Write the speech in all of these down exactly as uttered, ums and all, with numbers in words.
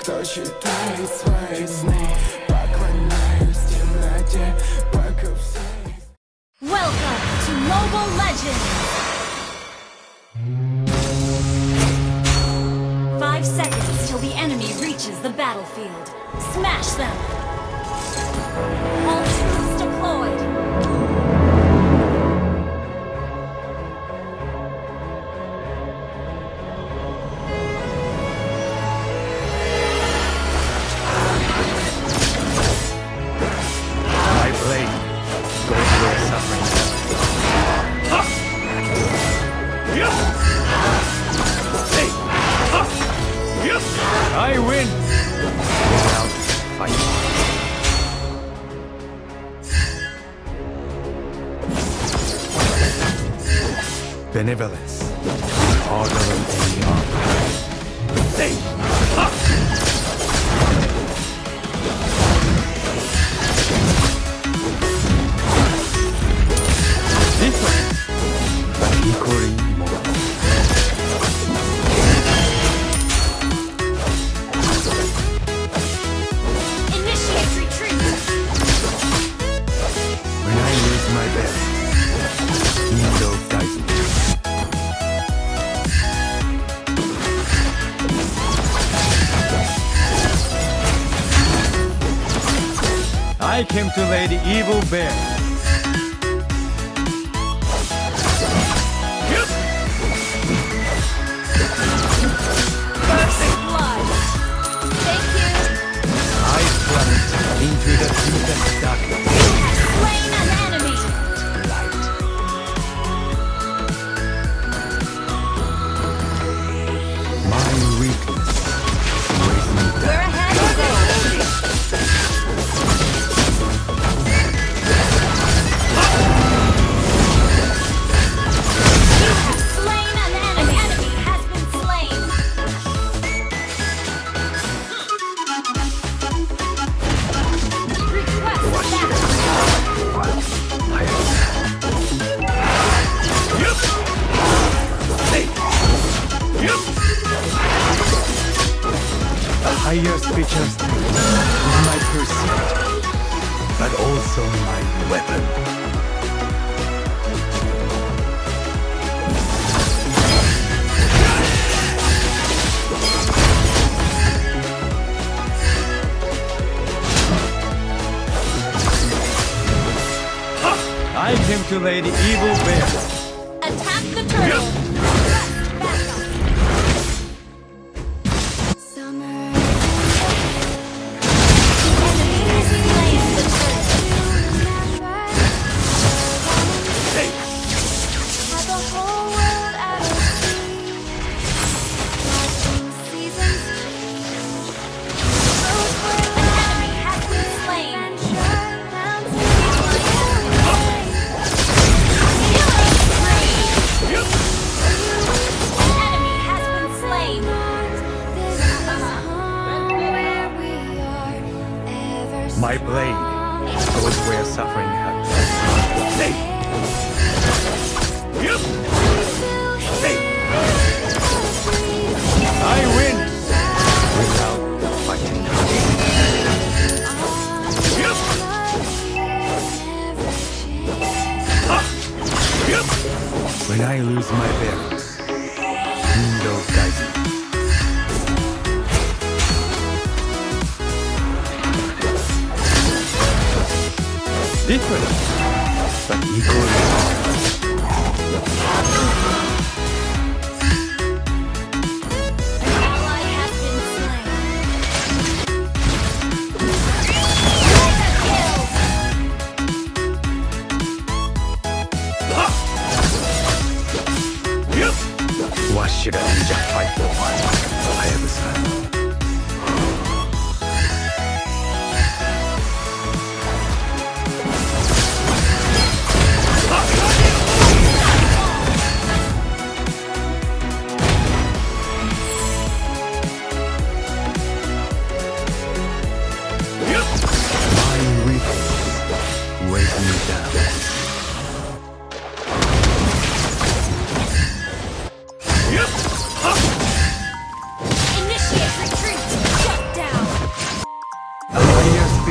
кто считает свои сны. Поклоняюсь темноте, пока все. Welcome to Mobile Legends! Five seconds till the enemy reaches the battlefield. Smash them! All troops deployed! I win! Without fight. Benevolence. Harder than any armor. Hey! Different, but equally more. My best. Window guidance. I came to lay the evil bare. First blood. Thank you. I plunged into the deepest darkness. Slain an enemy. My weakness weighs me down. We're ahead of goal. You have slain an enemy. An enemy has been slain. Request battle. The highest features is my pursuit, but also my weapon. I came to lay the evil bare. Attack the turtle. My blade goes where suffering happens. Hey! Hey! I win! Without fighting. When I lose my bearings, window guides me. Different, but equally hard. An ally has been slain. What should a ninja fight for? Hayabusa.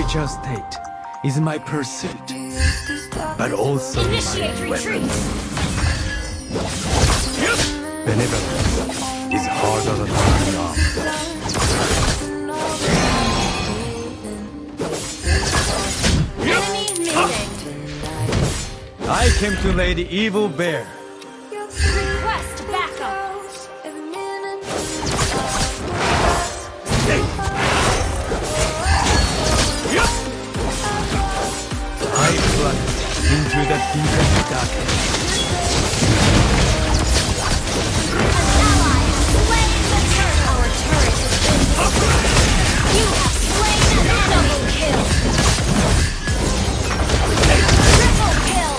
spiritual state is my pursuit, but also Initiate my retreat. weapon. Benevolence is harder than holding on. Enemy meeting. I came to lay the evil bare. Request backup. I plunged into the deepest darkness. An ally has slain the turret. Our turret has been destroyed. You have slain an enemy. Kill. Triple kill.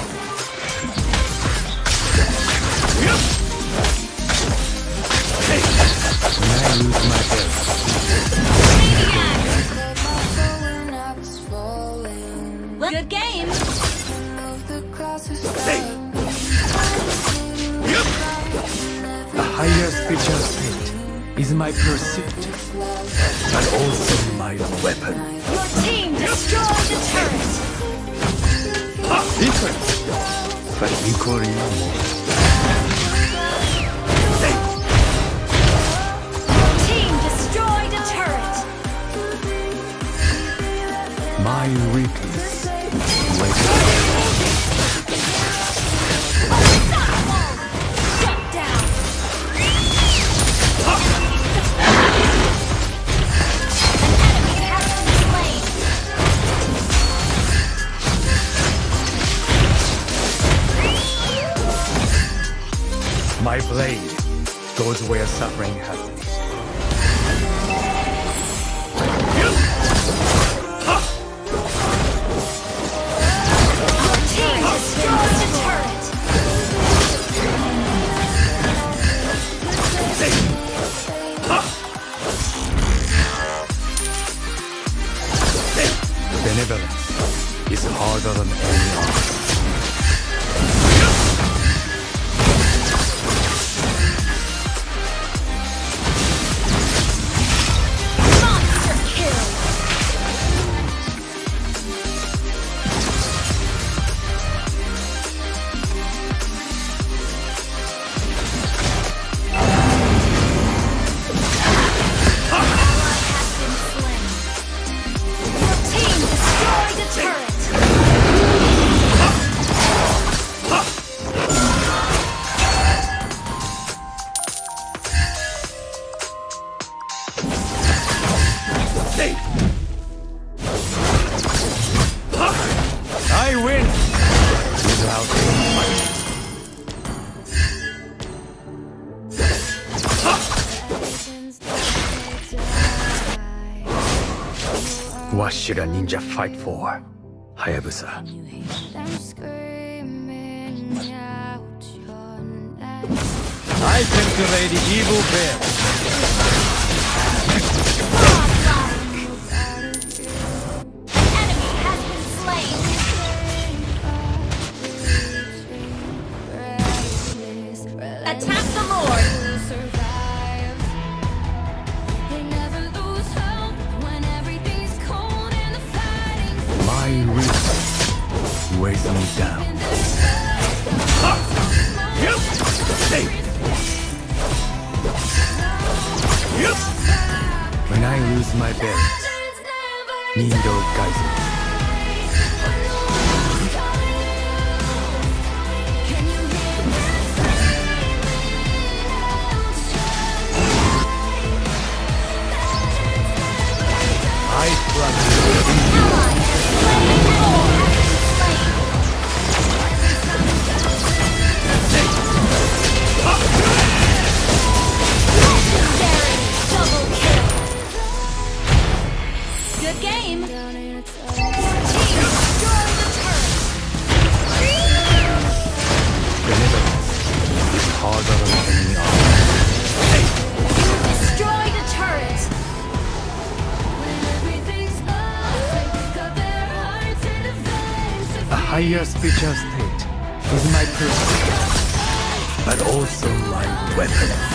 When I lose my health, Good game. a higher spiritual state is my pursuit, but also my weapon. Your team destroyed the turret. Different, but equally more. Your team destroyed a turret. My weakness wakes Unstoppable. Shut down. An enemy has been slain. my blade goes where suffering happens. Your team destroyed the turret. Benevolence is harder than any art. Monster kill. Ally has been slain. Your team destroyed a turret. I win without fight. What should a ninja fight for? Hayabusa. I came to lay the evil bear. An enemy has been slain. Attack the Lord. My weakness weighs me down. When I lose my balance, Nindo guides me. I plunge Ally has slain. Legendary double kill. Good game. Your team destroyed the turret. Benevolence is harder than any art. You destroyed a turret. A higher spiritual state is my pursuit, but also my weapon.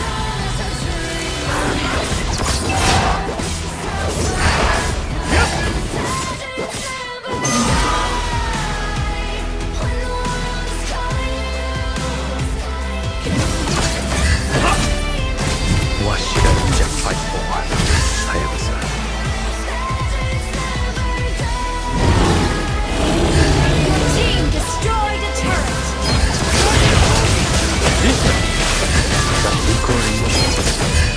fight for one, Hayabusa. Your team destroyed a turret. That's equally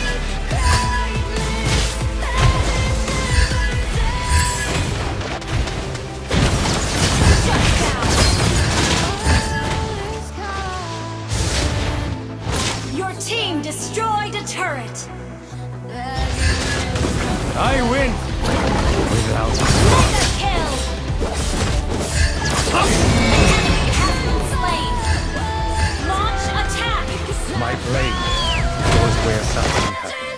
Your team destroyed a turret. I win! without Mega kill. An enemy has been slain. Launch attack. my blade goes where something happens.